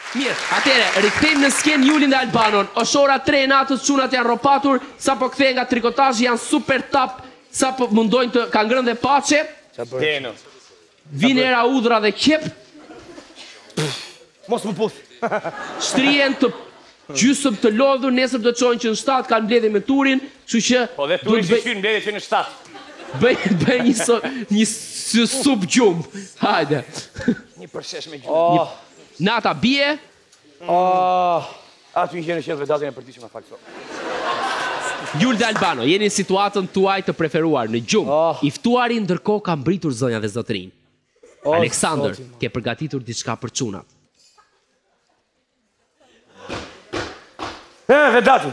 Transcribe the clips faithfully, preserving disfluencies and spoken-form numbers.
Mirë, atere, rikthejmë në sken Julin dhe Albanon. Është ora tre natës, çunat janë ropatur, sa po kthehen nga trikotazhi janë super top, sa po mundojnë të kanë ngrënë dhe paçe. Deno. Vin era udhra dhe qep. Mos më puth. Shtrihen të gjysëm të lodhur, nesër do të çojnë që në shtat kanë mbledhje me turin, kështu që po dhe turi shqyr mbledhje që në shtat. Bëj bëj një so, një sup gjum. Hajde. Një përshesh me gjum. Nata bie. Oh, aty i keni qenë vetatën e përtiqme fakt. Jul dhe Albano, jeni në situatën tuaj të preferuar në gjumë. Oh. I ftuari ndërkohë ka mbritur zonja dhe zotërin. Oh, Aleksandër, oh, ke përgatitur diçka për çunat. Eh, vedati.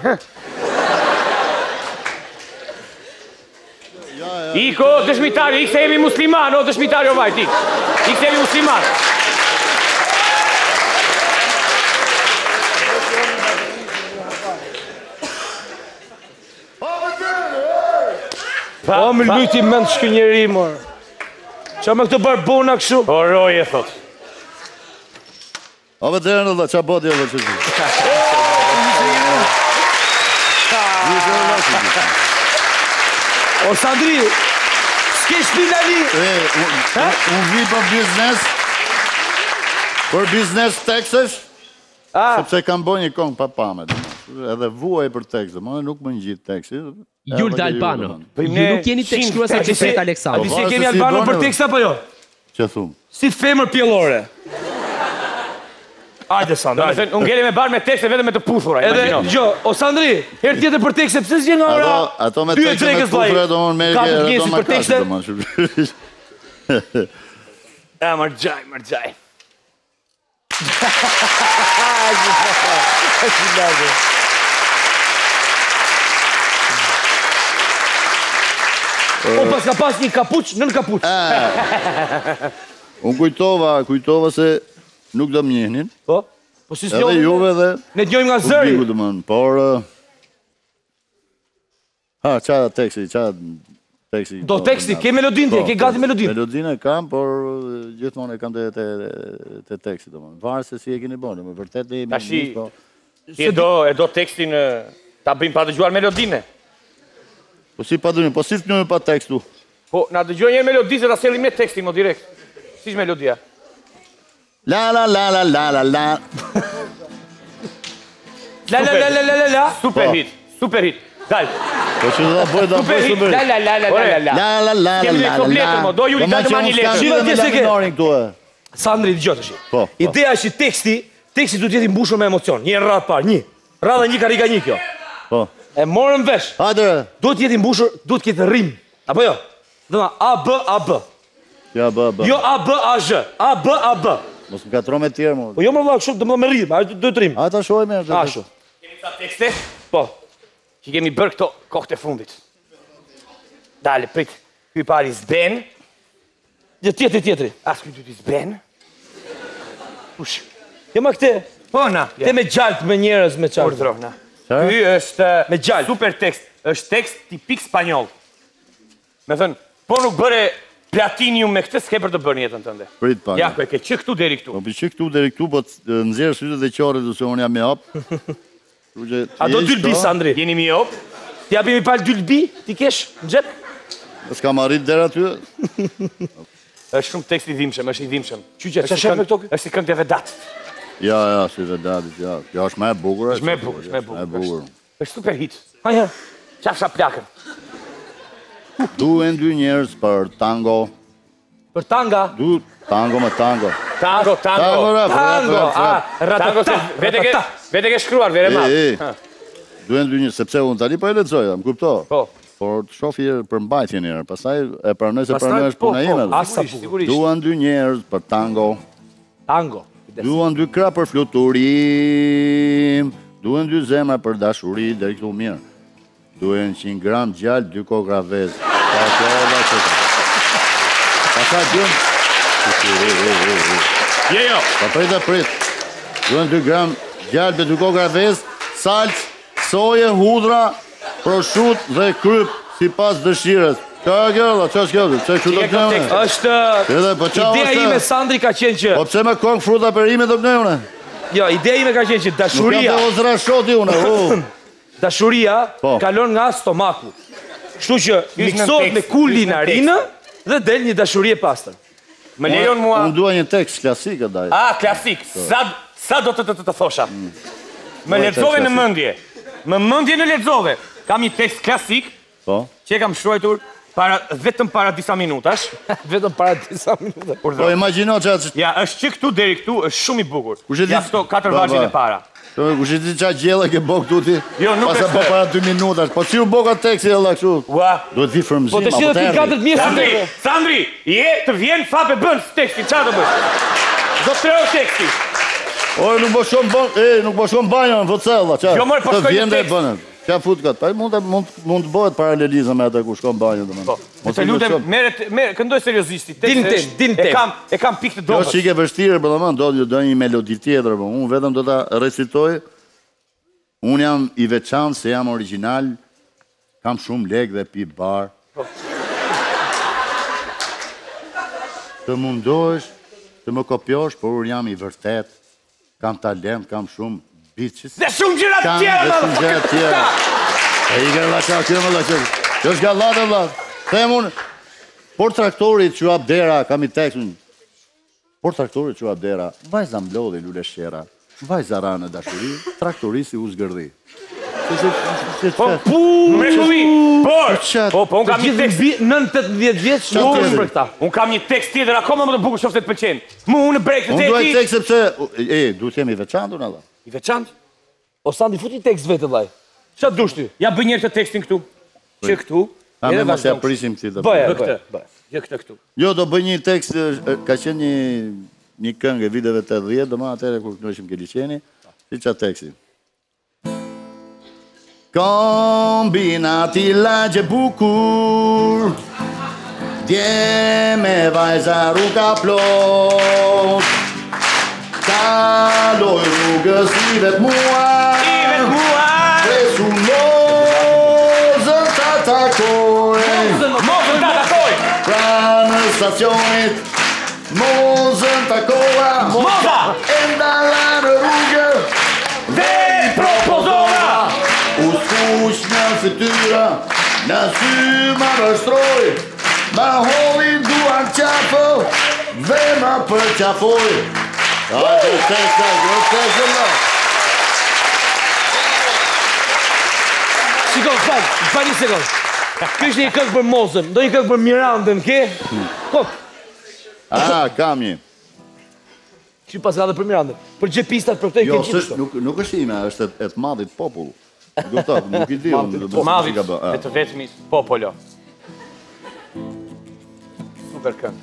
Ja, ja. Iko, dëshmitari, ik se jemi musliman, o dëshmitari o vajt, ik. Ik se jemi musliman. O, më lujti mend shkë njeri, mor. Qa me këtë barbona këshu? O, roje, thot. O, vë të rënë dhe, qa bodi edhe që gjithë? O, Sandri, s'ke shpinali? Unë vi për biznes, për biznes teksësh, sepse kam boj një kongë pa pamet. Edhe vuaj për teksë, më nuk më një gjithë teksë. Jul dhe Albano, ju nuk jeni tek shkruesa që fet Aleksandr. A di se kemi Albano për tekst apo jo? Që thumë? Si femër pjellore. Ajde, Sandri. Unë ngeli me barë me tekste vetëm me të puthura. Edhe, gjo, o Sandri, herë tjetër për tekste, pëse s'gje nga ora? Ato me tekste me puthura, do më me Ka të gjesi për tekste? Ja, mërgjaj, mërgjaj. O, pas ka pas një kapuq, nën kapuq. Unë kujtova, kujtova se nuk do më njihnin. Po? Po si s'njohim? Edhe juve dhe... Ne t'njohim nga zëri. Por... Ha, qa teksti, qa teksti... Do teksti, ke melodin tje, ke gati melodin. Melodin e kam, por gjithmonë e kam të teksti, do më. Varë se si e keni bonë, më vërtet e... Tashi, ti e do tekstin ta bëjmë pa dëgjuar melodine. Po si pa dëgjojmë, po si t'njojmë pa tekstu? Po, na dëgjojmë një melodi se ta sellim me tekstin, mo direkt. Si është melodia? La la la la la la la. La la la la la la la. Super hit, super hit. Dal. Po që da bëj, da bëj së bëj. La la la la la la la. La la la la la la la. Kemi me kompletër, mo, do ju li dalë ma një letër. Shiva tje se ke. Sandri, dëgjot është. Po. Ideja është që teksti, teksti du t'jeti mbushur me emocion. Një radhë parë, një. Radha një karika një kjo. Po. E morëm vesh. Hajde. Do t'jeti mbushur, do t'jeti rrim. Apo jo? Dhe ma, A, B, A, B. Ja, B, B. Jo A, B, A, Zh. A, B, A, B. Mos më katro me tjerë, mo. Po jo më vla, kështu, dhe më me rrim. A, do të rrim. A, ta shoj me. Ashu. Kemi ta tekste? Po. Që kemi bërë këto kohët e fundit. Dale, prit. Kuj pari zben. Dhe tjetri, tjetri. As kuj ty zben. Ush. Jo ma këte. Po, na. Te me gjalt me njerës me qartë. Ordro, na. Ky është me gjallë. Super tekst, është tekst tipik spanjoll. Me thënë, po nuk bëre platinium me këtë, s'ke për të bërë jetën tënde. Prit pak. Ja, ku e ke që këtu deri këtu. Po për që këtu deri këtu, po nëzirë sytet dhe qore du se unë jam me hapë. A do dylbi, Sandri? Jeni mi hop? Ti apimi palë dylbi, ti kesh në gjep? S'kam arrit dera ty. është shumë tekst i dhimshëm, është i dhimshëm. Qyqe, që shep me këto? është i këngë të vedat. Ja, ja, si vedatit, ja. Kjo është me e bukur. është me e bukur, është me e bukur. është super hit. Haja. Qafsha plakën. Duen dy njerës për tango. Për tanga? Du tango me tango. Tango, tango. Tango, a, tango se vete ke shkruar, vere ma. Duen dy njerës, sepse unë tani po e letëzoja, më kupto. Po. Por të shofi për mbajtje njerë, pasaj e pranoj se pranoj është puna ime. Asa bukur. Duen dy njerës për tango. Tango. Duen dy kra për fluturim. Duen dy zemra për dashuri, dhe këtu mirë. Duen qind gram gjallë, dy kokra vezë. Pa kjo e da që ta. Pa ka duen... Je jo. Pa prit e prit. Duen dy gram gjallë, dy kokra vezë, salc, soje, hudra, proshut dhe kryp, si pas dëshires. Qa e kjo, da, qa është kjo, që kështu do të është... Ideja ime, Sandri, ka qenë që... Po pëse me kongë fruta për ime do të nëjone? Jo, ideja ime ka qenë që Nuk dashuria, jam të ozra shoti unë, u. dashuria Po. kalon nga stomaku. Kështu që Hysh në miksohet tekst, me kulli hysh në narinë dhe del një dashuri e pastër. Më lejon mua... Unë dua një tekst klasik e daj. Ah, klasik. Sa, sa do të të të të thosha? Më Po, lexove tekst në klasik. mendje. Më mendje në lexove. Kam një tekst klasik Po. që e kam shkruar para vetëm para disa minutash. Vetëm para disa minuta. Po imagjino që atë... Ja, është që këtu deri këtu është shumë i bukur. Kush e di- Ja këto katër Po, vargjet po. e para. Kush e di qa gjella ke bo këtu ti? Jo, nuk Pas e e bo the. para dy minutash. Po si u bo ka teksti e la kështu? Ua. Duhet vi frëmzim, Po të apo shidhe të ti erdi. katër mjesë Sandri, Sandri, je të vjen fap e bën teksti, çfarë do bësh? Do të treo teksti. Oj, nuk bo shumë bon, e, nuk bo shumë banjo në vëcella, qa? Jo, more, po Të shkoj në vjen dhe e tekst. bënën. Qa fut këtë? Pa mund të mund, mund të bëhet paralelizëm me ata ku shkon banjo dhe Po, të lutem, merret, merr, këndoj seriozisht. Din tem, din tem. E kam, e kam pikë të Kjo është dobët. çike vështirë, për domethënë do do një melodi tjetër, po unë vetëm do ta recitoj. Unë jam i veçantë se jam origjinal, kam shumë lekë dhe pi bar. Të mundohesh të më kopjosh, por unë jam i vërtet, kam talent, kam shumë bitches. Dhe shumë gjëra të Kam tjera, dhe shumë gjëra të tjera. E i gërë laqa, kjo më laqa. Kjo është gallatë, vlad. Them unë, por traktorit që abdera, kam i teksun. Por traktorit që abdera, vajza mblodhi lule shqera, vajza ra në dashuri, traktorisi u zgërdi. Po, mrekulli, por, qatë? po, po, unë Të kam një gjithë tekst, mbi nën tetëdhjetë vjeç Qatë nuk tjetër? është për këta. unë kam një tekst tjetër, akoma më të bukur qoftë të pëlqen. Mu, unë brek të Unë duaj teti, tek sepse, e, du t'jemi veçantur në dhe. i veçantë. O Sandi, futi tekst vetë vllai. Çfarë dush ti? Ja bëj njërë të tekstin këtu. Që këtu, Ta me Edhe mos ja vazhdo. prisim këti të Bëj, bë bëj. këtë, bëj. jo këtë këtu. Jo, do bëj një tekst, e, ka qenë një, një këngë e viteve tetëdhjetë, do ma atere kur kënojshim ke liqeni, si qa teksti. Kombinati lagje bukur, dje me vajza rruga plot, kaloj rrugës i vetë muaj, I vetë muaj, presu mozën ta takoj. mozën ta takoj, Pra në stacionit, mozën takoha, moza, e ndala në rrugë, dhe propozova. u skuq në fytyra, në sy ma vështroj, ma holin duar qafë, dhe ma përqafoj. Ajde, teksta, jo teksta, la. Shiko, fal, fal një sekond. Ky është një këngë për Mozën, do një këngë për Mirandën, ke? Ko, A, kam një. që pas ka dhe për Mirandën. Për gjepistat për këtë i Jo, kemë s'është, gjithë. nuk, nuk është ime, është e- e të madhit popull. Guptat, nuk i di unë. do të Madhit, ka bë, a. e të vetëmi popolo. Super këngë.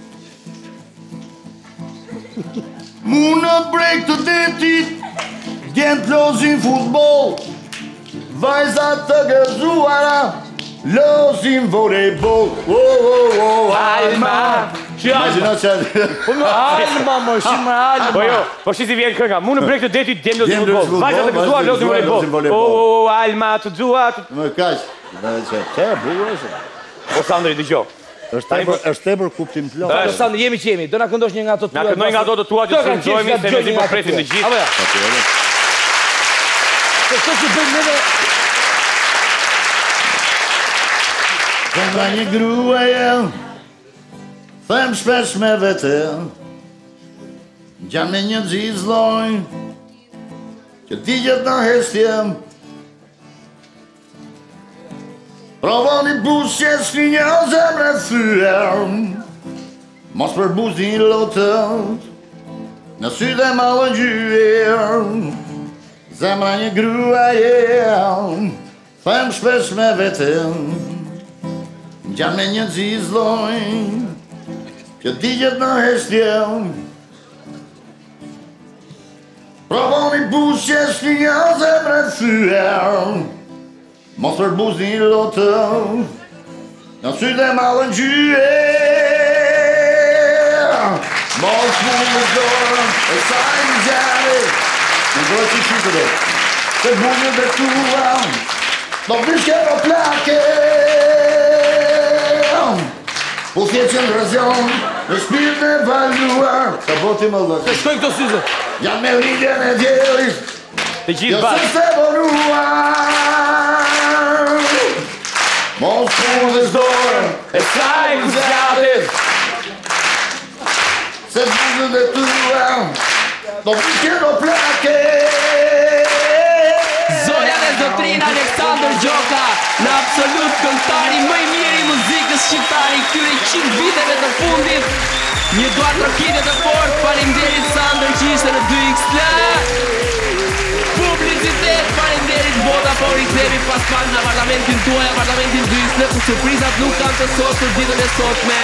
Mu në brek të detit, djenë plozin futbol, vajzat të gëzuara, losin volejbol. Oh, oh, oh, alma. Imagjino që... Alma, më shumë alma. Po jo, po shi si vjen kënga. Mu në brek të detit djem do të Djem do të futbol. futbol, Vajza të gëzuar vajza të losin gëzuar, volejbol. losin volejbol. O, alma të dua. të- Më kaq. Dhe që, që, bukur është. O Sandri, dëgjoj. është tepër, është tepër kuptim plot. Po, Sandi, jemi që jemi. Do na këndosh një nga ato tua. Na këndoj nga ato të tua që Do të ka frymëzojmë, qenë se nga me zi dëgjoni po nga presim ato të tua. gjithë. Apo ja. Se këto që bëjmë neve... Kënga një gruaje, them shpesh me vete, gjam me një gjizloj, që digjet në hestje. Provoni busje s'ki një zemre thyër, mos për buzi lotët, në sy dhe malë gjyër, zemra një gruaje, them shpesh me vete, gjan me një gjizloj, që digjet në hestje. Provoni busje s'ki një zemre thyër, mos për buzi lotët, në sy dhe malën gjyër. Mos mu më dorën e saj në gjare, në dorë që shqipë dhe, se bunë dhe tua, do vishke o plake. Po thje që në razion, në shpirt e valuar, ka boti më dhe. Shkoj këto syze. Janë me rritjen e djelit. Të gjithë Jo se bashkë. se bonuar. Mos punës dorën E saj ku zjatit. se buzën e tua do vishje do plake. Zoja dhe zotrina Aleksandër Gjoka, në absolut këngëtari më i mirë i muzikës shqiptare i këtyre qind viteve të fundit. Një duar trokitje të fortë, faleminderit Sandër që ishte në dy iks el. Publicitet, faleminderit vota, po rikthehemi pas pak në apartamentin tuaj, apartamentin dy iks el, ku surprizat nuk kanë të sosur ditën e sotme.